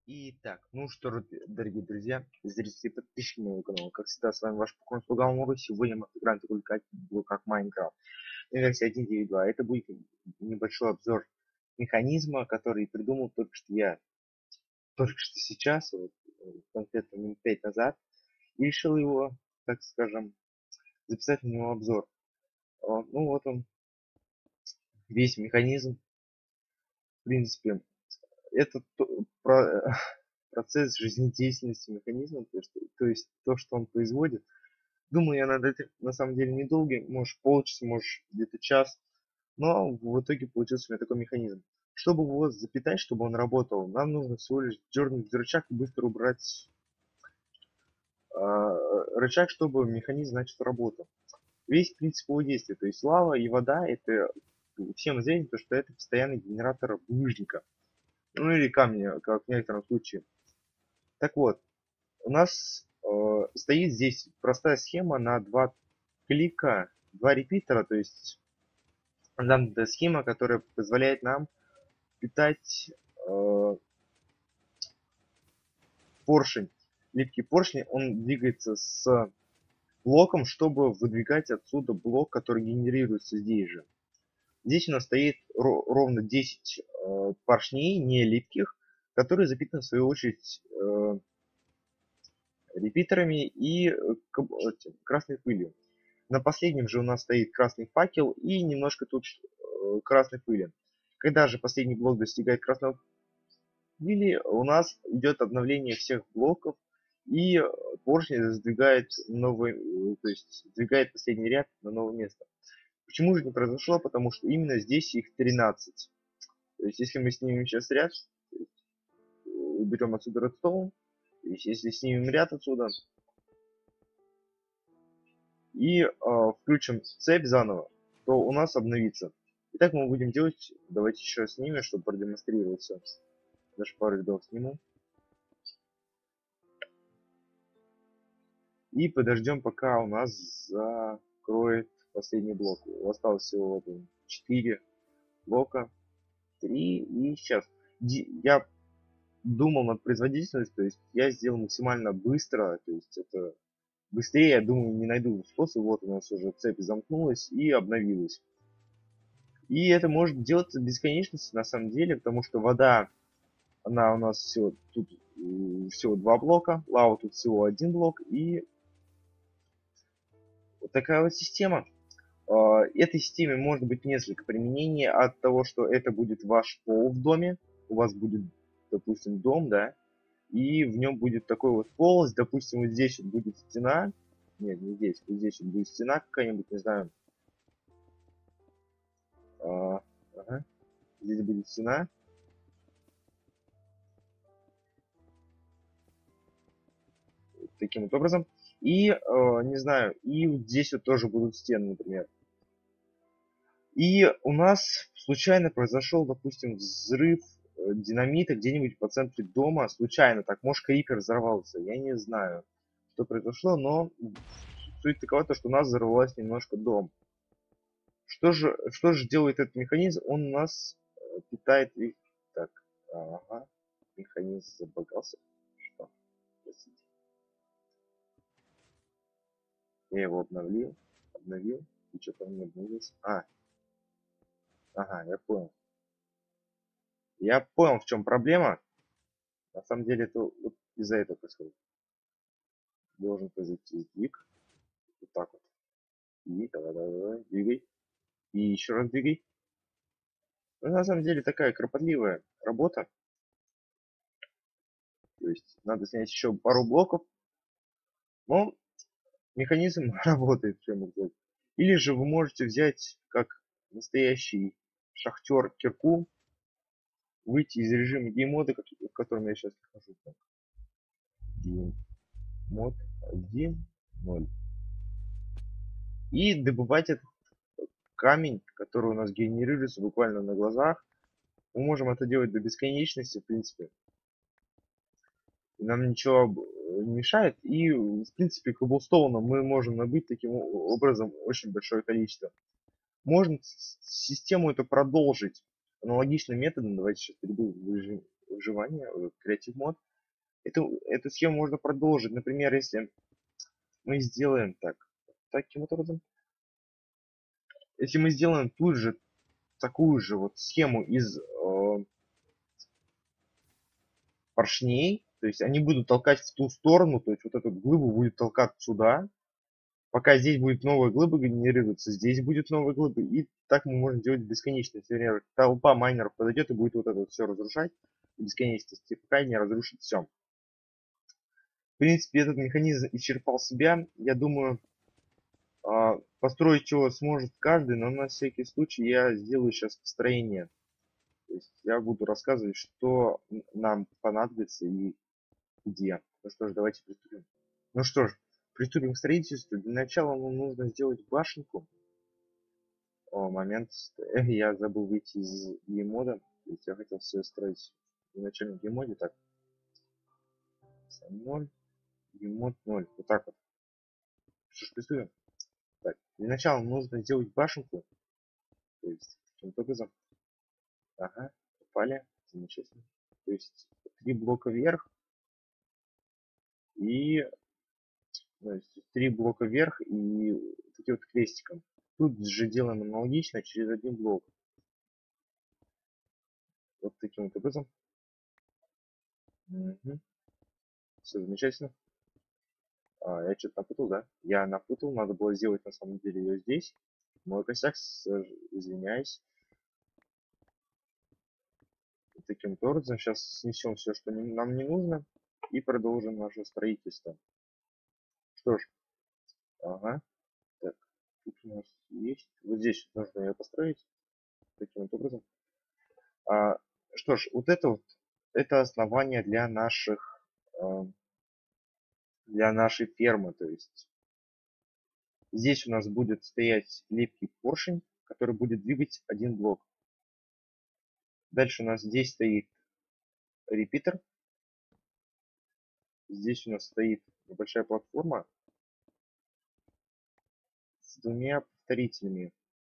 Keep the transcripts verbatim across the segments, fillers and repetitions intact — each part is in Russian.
Итак, ну что, р- дорогие друзья, зрители и подписчики моего канала, как всегда, с вами ваш покорный слуга Муру. Сегодня мы играем такой блок, как Майнкрафт. Версия один точка девять точка два. Это будет небольшой обзор механизма, который придумал только что я, только что сейчас, вот, э, конкретно минут пять назад, и решил его, так скажем, записать на него обзор. А, Ну вот он, весь механизм, в принципе, это то- про- процесс жизнедеятельности механизма, то есть, то есть то, что он производит. Думаю, я над этим на самом деле недолгий, может полчаса, может где-то час, но в итоге получился у меня такой механизм. Чтобы его запитать, чтобы он работал, нам нужно всего лишь дернуть рычаг и быстро убрать э, рычаг, чтобы механизм начал работу. Весь принцип его действия, то есть лава и вода, это всем известно, то, что это постоянный генератор булыжника. Ну или камня, как в некотором случае. Так вот, у нас э, стоит здесь простая схема на два клика, два репитера, то есть нам эта схема, которая позволяет нам питать э, поршень. Липкий поршень, он двигается с блоком, чтобы выдвигать отсюда блок, который генерируется здесь же. Здесь у нас стоит ровно десять э, поршней, не липких, которые запитаны в свою очередь э, репитерами и э, красной пылью. На последнем же у нас стоит красный факел и немножко тут э, красной пыли. Когда же последний блок достигает красного пыли, у нас идет обновление всех блоков и поршень сдвигает новый, э, то есть сдвигает последний ряд на новое место. Почему же не произошло? Потому что именно здесь их тринадцать. То есть если мы снимем сейчас ряд, уберем отсюда редстоун, то есть если снимем ряд отсюда и э, включим цепь заново, то у нас обновится. Итак, мы будем делать. Давайте еще снимем, чтобы продемонстрировать все. Даже пару рядов сниму. И подождем, пока у нас закроет последний блок. Осталось всего вот четыре блока. три и сейчас. Я думал над производительностью, то есть я сделал максимально быстро, то есть это быстрее, я думаю, не найду способ. Вот у нас уже цепь замкнулась и обновилась. И это может делаться бесконечности на самом деле, потому что вода, она у нас всего тут всего два блока, лава тут всего один блок, и вот такая вот система. Этой системе может быть несколько применений от того, что это будет ваш пол в доме, у вас будет, допустим, дом, да, и в нем будет такой вот полость, допустим, вот здесь вот будет стена, нет, не здесь, вот здесь вот будет стена какая-нибудь, не знаю, а, ага, здесь будет стена, таким вот образом, и, э, не знаю, и вот здесь вот тоже будут стены, например. И у нас случайно произошел, допустим, взрыв э, динамита где-нибудь по центре дома, случайно, так, может, крипер взорвался, я не знаю, что произошло, но суть такова, то, что у нас взорвалась немножко дом. Что же, что же делает этот механизм? Он у нас э, питает... Так, ага, механизм забагался. Что? Простите. Я его обновил, обновил, и что-то он не обновился. А, ага, я понял. Я понял, в чем проблема. На самом деле это вот из-за этого происходит. Должен произойти сдвиг. Вот так вот. И давай, давай, давай, двигай. И еще раз двигай. Ну, на самом деле такая кропотливая работа. То есть надо снять еще пару блоков. Но механизм работает, что я могу сказать. Или же вы можете взять, как настоящий шахтер, кирку, выйти из режима геймода, в котором я сейчас нахожусь. Геймод один ноль. И добывать этот камень, который у нас генерируется буквально на глазах. Мы можем это делать до бесконечности, в принципе. И нам ничего не мешает. И, в принципе, коблстоуна мы можем набыть таким образом очень большое количество. Можно систему это продолжить аналогичным методом. Давайте сейчас перейду в режим, выживания, креатив мод. Эту, эту схему можно продолжить. Например, если мы сделаем так, таким вот образом. Если мы сделаем тут же такую же вот схему из э, поршней, то есть они будут толкать в ту сторону, то есть вот эту глыбу будет толкать сюда, пока здесь будет новая глыба генерироваться, здесь будет новая глыба, и так мы можем делать бесконечно. Например, толпа майнеров подойдет и будет вот это вот все разрушать в бесконечности, пока не разрушит все. В принципе, этот механизм исчерпал себя. Я думаю, построить его сможет каждый, но на всякий случай я сделаю сейчас построение. То есть я буду рассказывать, что нам понадобится и где. Ну что ж, давайте приступим. Ну что ж, приступим к строительству. Для начала нам нужно сделать башенку. О, момент. Эх, я забыл выйти из геймода. То есть я хотел все строить в начальном геймоде. Так. ноль. Геймод ноль. Вот так вот. Что ж, приступим. Так, для начала нужно сделать башенку. То есть, каким-то образом. Ага, попали. Замечательно. То есть, три блока вверх. И то есть, три блока вверх и таким вот крестиком. Тут же делаем аналогично через один блок. Вот таким вот образом. Угу. Все замечательно. А, я что-то напутал, да? Я напутал, надо было сделать на самом деле ее здесь. Мой косяк, извиняюсь. Таким вот образом, сейчас снесем все, что нам не нужно, и продолжим наше строительство. Что ж, ага, так, тут у нас есть, вот здесь нужно ее построить, таким вот образом. А, что ж, вот это вот, это основание для наших, э, для нашей фермы, то есть здесь у нас будет стоять липкий поршень, который будет двигать один блок. Дальше у нас здесь стоит репитер. Здесь у нас стоит небольшая платформа с двумя повторителями,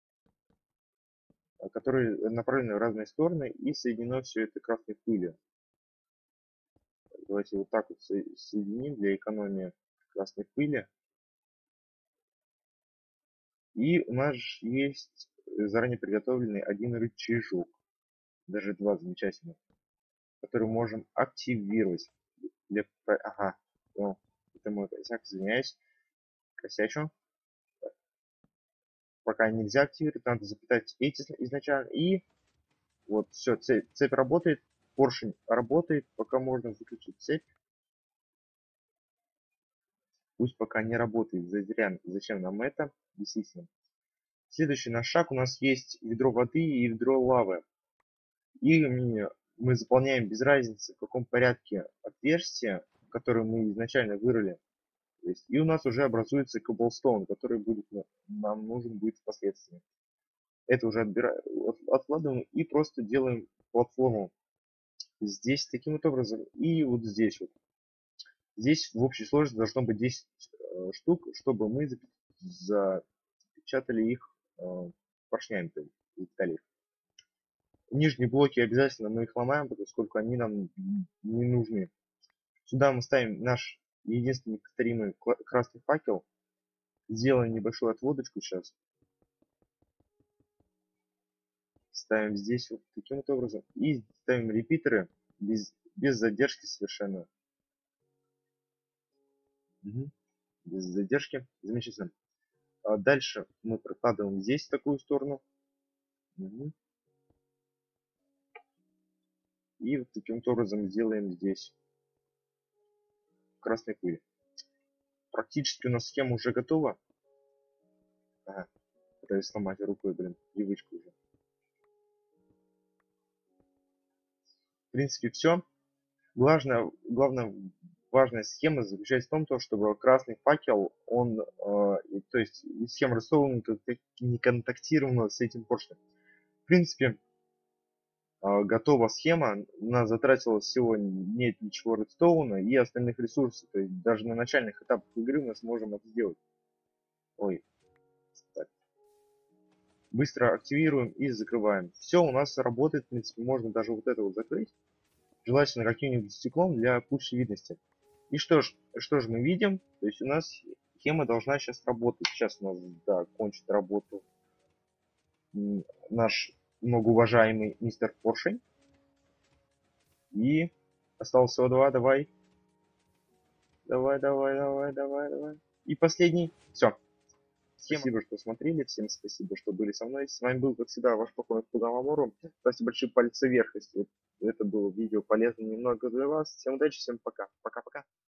которые направлены в разные стороны, и соединено все это красной пылью. Давайте вот так вот соединим для экономии красной пыли. И у нас есть заранее приготовленный один рычажок, даже два замечательных, который можем активировать. Для... Ага, о, это мой косяк, извиняюсь, косячу. Пока нельзя активировать, надо запитать эти изначально. И вот все, цепь, цепь работает, поршень работает, пока можно выключить цепь. Пусть пока не работает, зря, зачем нам это, действительно. Следующий наш шаг, у нас есть ведро воды и ведро лавы. И мы заполняем без разницы в каком порядке отверстия, которые мы изначально вырыли. То есть, и у нас уже образуется cobblestone, который будет, нам нужен будет впоследствии. Это уже отбираем, откладываем и просто делаем платформу здесь таким вот образом и вот здесь вот. Здесь в общей сложности должно быть десять э, штук, чтобы мы запечатали их э, поршнями, то есть деталей. Нижние блоки обязательно мы их ломаем, поскольку они нам не нужны. Сюда мы ставим наш единственный повторимый красный факел. Сделаем небольшую отводочку сейчас. Ставим здесь вот таким вот образом. И ставим репитеры без, без задержки совершенно. Угу. Без задержки. Замечательно. А дальше мы прокладываем здесь в такую сторону. Угу. И вот таким вот образом сделаем здесь красной пыли. Практически у нас схема уже готова. Ага. Пытаюсь сломать рукой, блин, привычка уже. В принципе, все. Главное, главное, важная схема заключается в том, то, чтобы красный факел, он, э, то есть схема рисована как не контактировала с этим поршнем. В принципе, э, готова схема. У нас затратилось всего нет ничего редстоуна и остальных ресурсов. То есть даже на начальных этапах игры мы сможем это сделать. Ой. Так. Быстро активируем и закрываем. Все у нас работает. В принципе, можно даже вот это вот закрыть. желательно каким-нибудь стеклом для лучшей видности. И что ж, что же мы видим? То есть у нас схема должна сейчас работать. Сейчас у нас, да, кончит работу наш многоуважаемый мистер Поршень. И осталось всего два. Давай. Давай, давай, давай, давай, давай. И последний. Все. Спасибо, что смотрели. Всем спасибо, что были со мной. С вами был, как всегда, ваш покойный слуга Мамору. Ставьте большие пальцы вверх, если это было видео полезно немного для вас. Всем удачи, всем пока. Пока-пока.